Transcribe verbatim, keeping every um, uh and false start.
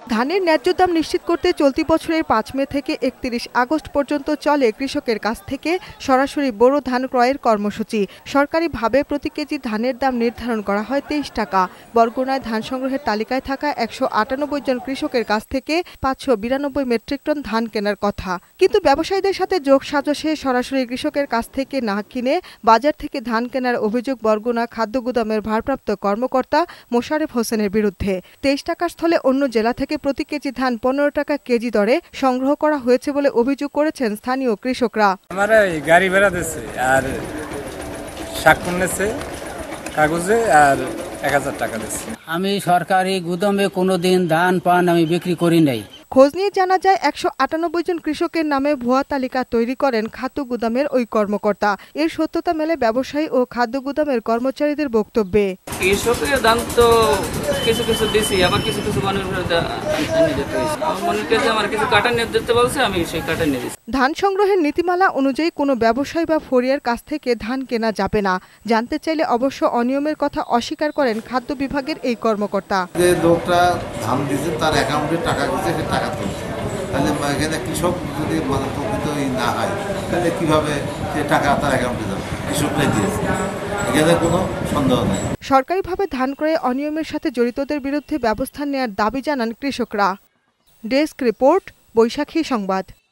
ধানের ন্যায্য দাম নিশ্চিত করতে চলতি বছরের পাঁচ মে থেকে একত্রিশ আগস্ট পর্যন্ত চলে কৃষকের কাছ থেকে সরাসরি বোরো ধান ক্রয়ের কর্মসূচি। সরকারিভাবে প্রতি কেজি ধানের দাম নির্ধারণ করা হয় তেইশ টাকা। বরগুনায় ধান সংগ্রহের তালিকায় থাকা একশো আটানব্বই জন কৃষকের কাছ থেকে পাঁচশো বিরানব্বই মেট্রিক টন ধান কেনার কথা, কিন্তু ব্যবসায়ীদের সাথে যোগ সাজশে সরাসরি কৃষকের কাছ থেকে না কিনে বাজার থেকে ধান কেনার অভিযোগ বরগুনা খাদ্য গুদামের ভারপ্রাপ্ত কর্মকর্তা মোশারেফ হোসেনের বিরুদ্ধে। তেইশ টাকার স্থলে অন্য জেলা থেকে প্রতি কেজি ধান পনেরো টাকা কেজি দরে সংগ্রহ করা হয়েছে বলে অভিযোগ করেছেন স্থানীয় কৃষকরা। আমরা গাড়ি ভাড়া দিচ্ছি আর সাক্ষর নিচ্ছে কাগজে আর এক হাজার টাকা দিচ্ছি। আমি সরকারি গুদামে কোনোদিন ধান পান আমি বিক্রি করি নাই। খোঁজ নিয়ে জানা যায় একশো আটানব্বই জন কৃষকের নামে ভুয়া তালিকা তৈরি করেন খাদ্য গুদামের ওই কর্মকর্তা। এর সত্যতা মেলে ব্যবসায়ী ও খাদ্য গুদামের কর্মচারীদের বক্তব্যে। কৃষকের দাম তো কিছু কিছু দিছি, আবার কিছু কিছু মানুষের মনে আমার কিছু কাটা নিয়ে দিতে বলছে, আমি সেই কাটা নিয়ে দিচ্ছি। ধান সংগ্রহের নীতিমালা অনুযায়ী কোনো ব্যবসায়ী বা ফরিয়ার কাছ থেকে ধান কেনা যাবে না। জানতে চাইলে অবশ্য অনিয়মের কথা অস্বীকার করেন খাদ্য বিভাগের এই কর্মকর্তা। যে লোকটা ধান দিয়েছে তার অ্যাকাউন্টে টাকা দিচ্ছে, সে টাকা তুলছে, তাহলে এখানে কৃষক যদি মানে প্রকৃত না হয় তাহলে কিভাবে সে টাকা তার অ্যাকাউন্টে যাবে? কৃষকরাই দিয়েছে, এখানে কোনো সন্দেহ নেই। সরকারিভাবে ধান ক্রয়ে অনিয়মের সাথে জড়িতদের বিরুদ্ধে ব্যবস্থা নেওয়ার দাবি জানান কৃষকরা। ডেস্ক রিপোর্ট, বৈশাখী সংবাদ।